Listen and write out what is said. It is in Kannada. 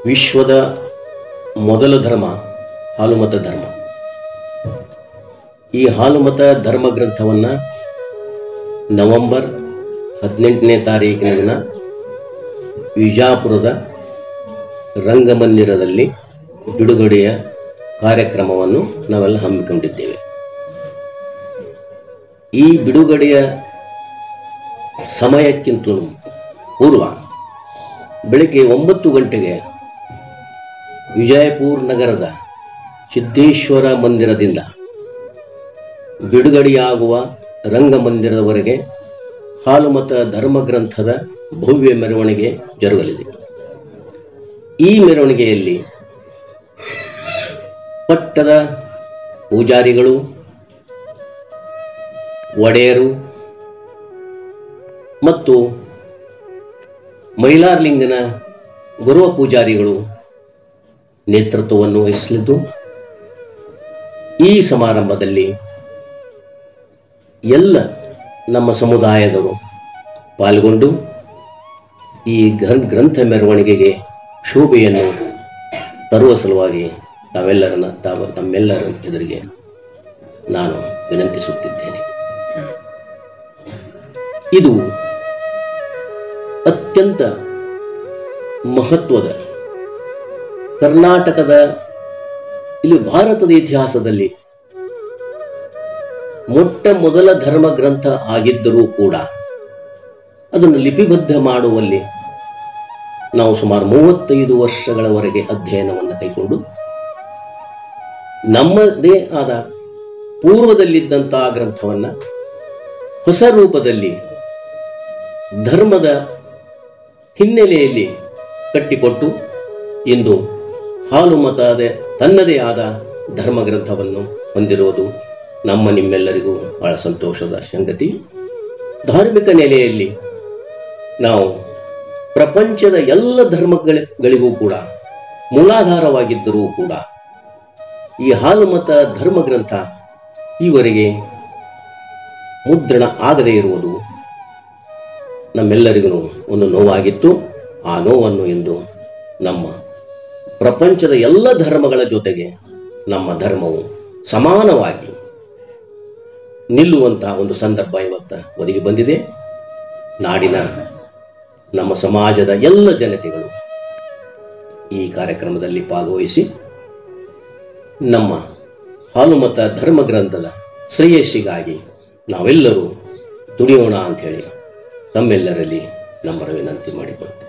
ವಿಶ್ವದ ಮೊದಲ ಧರ್ಮ ಹಾಲುಮತ ಧರ್ಮ. ಈ ಹಾಲುಮತ ಧರ್ಮ ಗ್ರಂಥವನ್ನು ನವೆಂಬರ್ 18ನೇ ತಾರೀಕಿನ ದಿನ ವಿಜಾಪುರದ ರಂಗಮಂದಿರದಲ್ಲಿ ಬಿಡುಗಡೆಯ ಕಾರ್ಯಕ್ರಮವನ್ನು ನಾವೆಲ್ಲ ಹಮ್ಮಿಕೊಂಡಿದ್ದೇವೆ. ಈ ಬಿಡುಗಡೆಯ ಸಮಯಕ್ಕಿಂತಲೂ ಪೂರ್ವ ಬೆಳಗ್ಗೆ 9 ಗಂಟೆಗೆ ವಿಜಯಪುರ ನಗರದ ಸಿದ್ದೇಶ್ವರ ಮಂದಿರದಿಂದ ಬಿಡುಗಡೆಯಾಗುವ ರಂಗಮಂದಿರದವರೆಗೆ ಹಾಲುಮತ ಧರ್ಮಗ್ರಂಥದ ಭವ್ಯ ಮೆರವಣಿಗೆ ಜರುಗಲಿದೆ. ಈ ಮೆರವಣಿಗೆಯಲ್ಲಿ ಪಟ್ಟದ ಪೂಜಾರಿಗಳು, ಒಡೆಯರು ಮತ್ತು ಮೈಲಾರಲಿಂಗನ ಗುರುವ ಪೂಜಾರಿಗಳು ನೇತೃತ್ವವನ್ನು ವಹಿಸಲಿದ್ದು, ಈ ಸಮಾರಂಭದಲ್ಲಿ ಎಲ್ಲ ನಮ್ಮ ಸಮುದಾಯದವರು ಪಾಲ್ಗೊಂಡು ಈ ಗ್ರಂಥ ಮೆರವಣಿಗೆಗೆ ಶೋಭೆಯನ್ನು ತರುವ ಸಲುವಾಗಿ ತಮ್ಮೆಲ್ಲರ ಎದುರಿಗೆ ನಾನು ವಿನಂತಿಸುತ್ತಿದ್ದೇನೆ. ಇದು ಅತ್ಯಂತ ಮಹತ್ವದ ಕರ್ನಾಟಕದ ಇಲ್ಲಿ ಭಾರತದ ಇತಿಹಾಸದಲ್ಲಿ ಮೊಟ್ಟ ಮೊದಲ ಧರ್ಮ ಗ್ರಂಥ ಆಗಿದ್ದರೂ ಕೂಡ ಅದನ್ನು ಲಿಪಿಬದ್ಧ ಮಾಡುವಲ್ಲಿ ನಾವು ಸುಮಾರು 35 ವರ್ಷಗಳವರೆಗೆ ಅಧ್ಯಯನವನ್ನು ಕೈಗೊಂಡು ನಮ್ಮದೇ ಆದ ಪೂರ್ವದಲ್ಲಿದ್ದಂತಹ ಗ್ರಂಥವನ್ನು ಹೊಸ ರೂಪದಲ್ಲಿ ಧರ್ಮದ ಹಿನ್ನೆಲೆಯಲ್ಲಿ ಕಟ್ಟಿಕೊಟ್ಟು ಇಂದು ಹಾಲುಮತದ ತನ್ನದೇ ಆದ ಧರ್ಮ ಗ್ರಂಥವನ್ನು ಹೊಂದಿರುವುದು ನಮ್ಮ ನಿಮ್ಮೆಲ್ಲರಿಗೂ ಬಹಳ ಸಂತೋಷದ ಸಂಗತಿ. ಧಾರ್ಮಿಕ ನೆಲೆಯಲ್ಲಿ ನಾವು ಪ್ರಪಂಚದ ಎಲ್ಲ ಧರ್ಮಗಳಿಗೂ ಕೂಡ ಮೂಲಾಧಾರವಾಗಿದ್ದರೂ ಕೂಡ ಈ ಹಾಲುಮತ ಧರ್ಮ ಗ್ರಂಥ ಈವರೆಗೆ ಮುದ್ರಣ ಆಗದೇ ಇರುವುದು ನಮ್ಮೆಲ್ಲರಿಗೂ ಒಂದು ನೋವಾಗಿತ್ತು. ಆ ನೋವನ್ನು ಇಂದು ನಮ್ಮ ಪ್ರಪಂಚದ ಎಲ್ಲ ಧರ್ಮಗಳ ಜೊತೆಗೆ ನಮ್ಮ ಧರ್ಮವು ಸಮಾನವಾಗಿ ನಿಲ್ಲುವಂತಹ ಒಂದು ಸಂದರ್ಭ ಇವತ್ತು ಒದಗಿ ಬಂದಿದೆ. ನಾಡಿನ ನಮ್ಮ ಸಮಾಜದ ಎಲ್ಲ ಜನತೆಗಳು ಈ ಕಾರ್ಯಕ್ರಮದಲ್ಲಿ ಭಾಗವಹಿಸಿ ನಮ್ಮ ಹಾಲುಮತ ಧರ್ಮ ಗ್ರಂಥದ ಶ್ರೇಯಸ್ಸಿಗಾಗಿ ನಾವೆಲ್ಲರೂ ದುಡಿಯೋಣ ಅಂಥೇಳಿ ತಮ್ಮೆಲ್ಲರಲ್ಲಿ ನಮ್ಮರ ವಿನಂತಿ ಮಾಡಿಕೊಳ್ತೇವೆ.